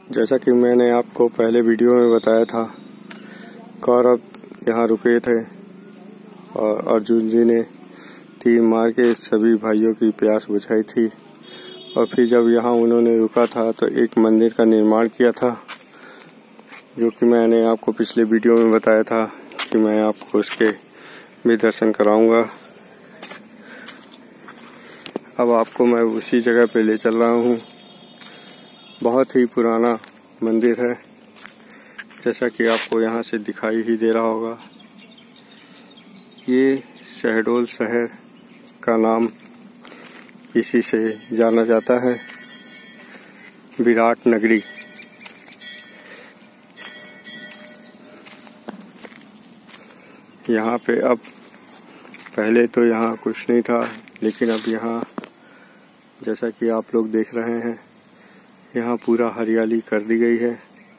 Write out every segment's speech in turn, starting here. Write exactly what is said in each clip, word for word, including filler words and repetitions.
जैसा कि मैंने आपको पहले वीडियो में बताया था, कौरव यहाँ रुके थे और अर्जुन जी ने तीर मार के सभी भाइयों की प्यास बुझाई थी। और फिर जब यहाँ उन्होंने रुका था तो एक मंदिर का निर्माण किया था, जो कि मैंने आपको पिछले वीडियो में बताया था कि मैं आपको उसके भी दर्शन कराऊंगा। अब आपको मैं उसी जगह पे ले चल रहा हूँ। बहुत ही पुराना मंदिर है, जैसा कि आपको यहाँ से दिखाई ही दे रहा होगा। ये शहडोल शहर का नाम इसी से जाना जाता है, विराट नगरी। यहाँ पे अब पहले तो यहाँ कुछ नहीं था, लेकिन अब यहाँ जैसा कि आप लोग देख रहे हैं, यहाँ पूरा हरियाली कर दी गई है।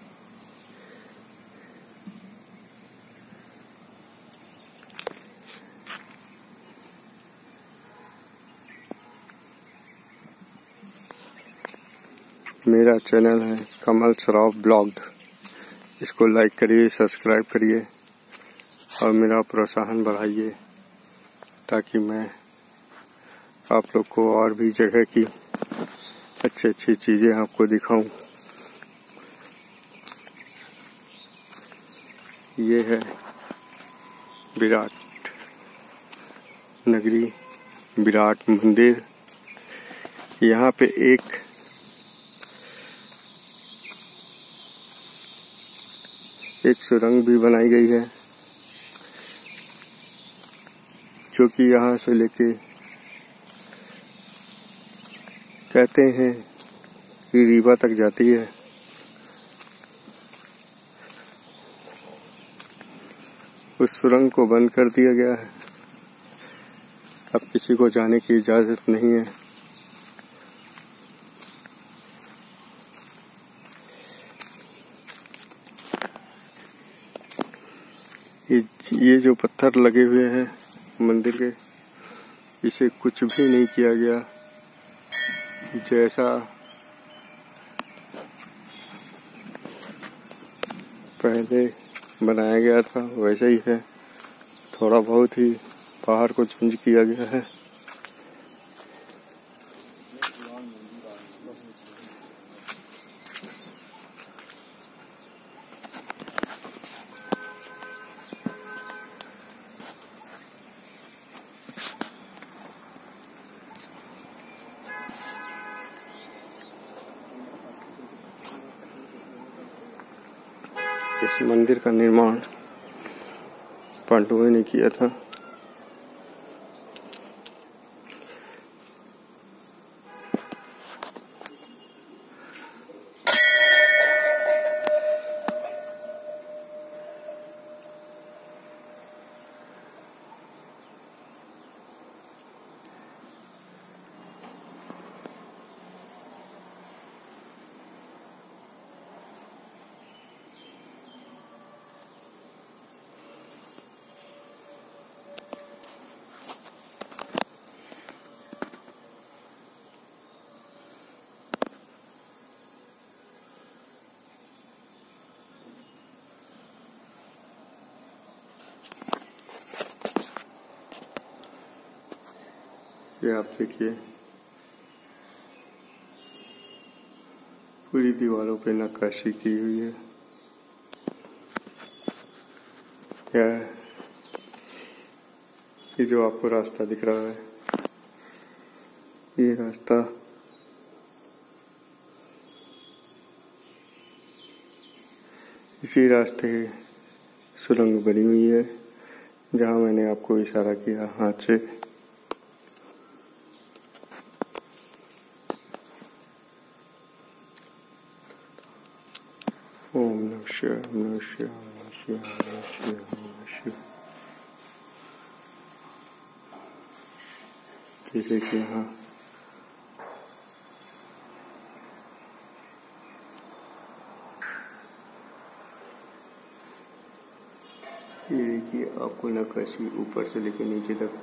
मेरा चैनल है कमल सराफ ब्लॉग्ड। इसको लाइक करिए, सब्सक्राइब करिए और मेरा प्रोत्साहन बढ़ाइए, ताकि मैं आप लोग को और भी जगह की अच्छी अच्छी चीजें आपको दिखाऊं। ये है विराट नगरी, विराट मंदिर। यहाँ पे एक एक सुरंग भी बनाई गई है, जो कि यहाँ से लेके कहते हैं कि रीवा तक जाती है। उस सुरंग को बंद कर दिया गया है, अब किसी को जाने की इजाजत नहीं है। ये ये जो पत्थर लगे हुए हैं मंदिर के, इसे कुछ भी नहीं किया गया। जैसा पहले बनाया गया था वैसा ही है, थोड़ा बहुत ही पहाड़ को चेंज किया गया है। इस मंदिर का निर्माण पांडवों ने किया था। ये आप देखिए, पूरी दीवारों पे नक्काशी की हुई है। क्या ये जो आपको रास्ता दिख रहा है, ये रास्ता इसी रास्ते सुरंग बनी हुई है, जहां मैंने आपको इशारा किया हाथ से। ओम नमः शिवाय, नमः शिवाय, नमः शिवाय, नमः शिवाय, नमः शिवाय। जैसे कि यहाँ ये देखिए, आपको नक्काशी ऊपर से लेकर नीचे तक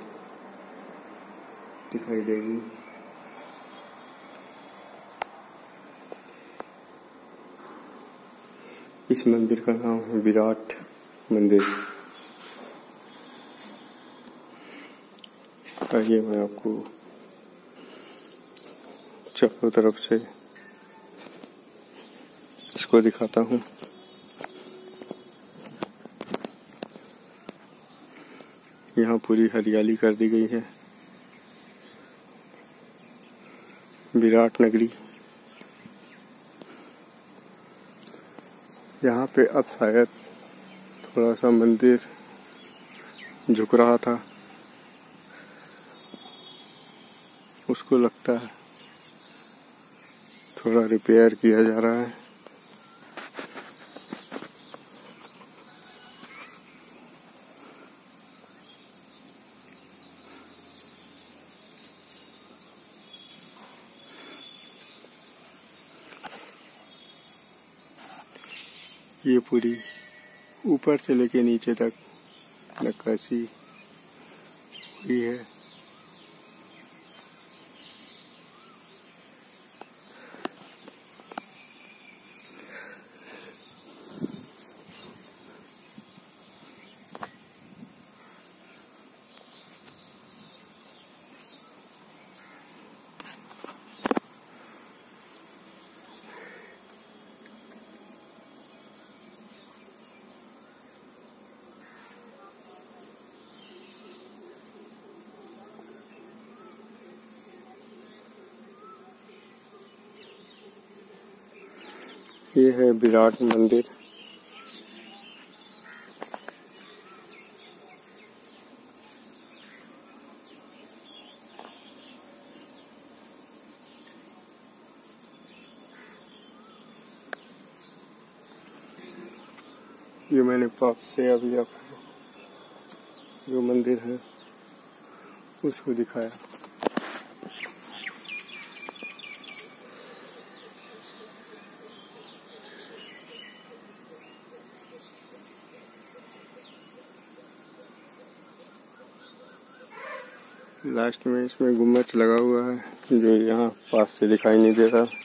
दिखाई देगी। इस मंदिर का नाम है विराट मंदिर। आइए मैं आपको चारों तरफ से इसको दिखाता हूँ। यहाँ पूरी हरियाली कर दी गई है। विराट नगरी। यहाँ पे अब शायद थोड़ा सा मंदिर झुक रहा था, उसको लगता है थोड़ा रिपेयर किया जा रहा है। ये पूरी ऊपर से लेके नीचे तक नक्काशी हुई है। ये है विराट मंदिर। ये मैंने पास से अभी आपको जो मंदिर है उसको दिखाया। लास्ट में इसमें गुम्बद लगा हुआ है जो यहाँ पास से दिखाई नहीं दे रहा।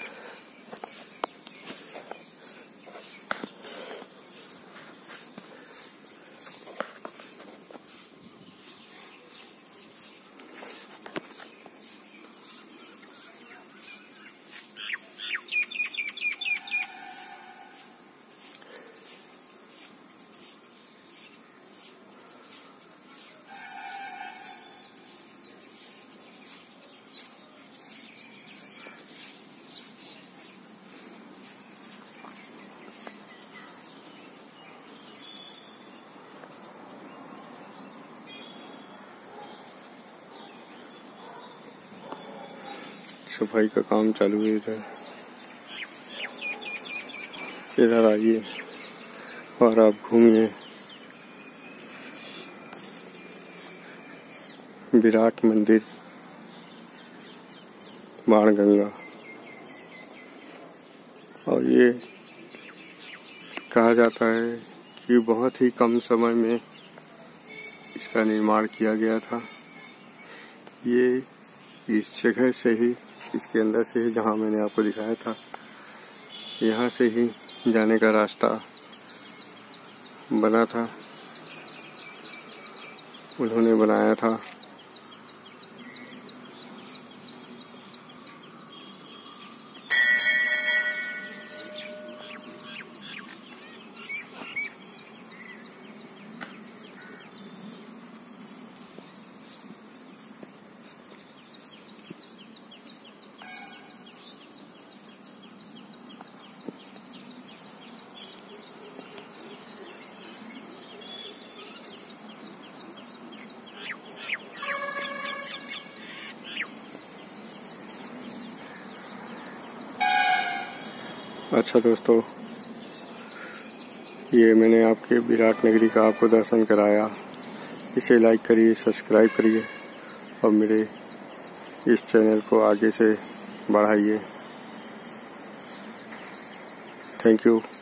सफाई का काम चालू है इधर। इधर आइए और आप घूमिए विराट मंदिर बाणगंगा। और ये कहा जाता है कि बहुत ही कम समय में इसका निर्माण किया गया था। ये इस जगह से ही, इसके अंदर से ही, जहाँ मैंने आपको दिखाया था, यहाँ से ही जाने का रास्ता बना था, उन्होंने बनाया था। अच्छा दोस्तों, ये मैंने आपके विराट नगरी का आपको दर्शन कराया। इसे लाइक करिए, सब्सक्राइब करिए और मेरे इस चैनल को आगे से बढ़ाइए। Thank you.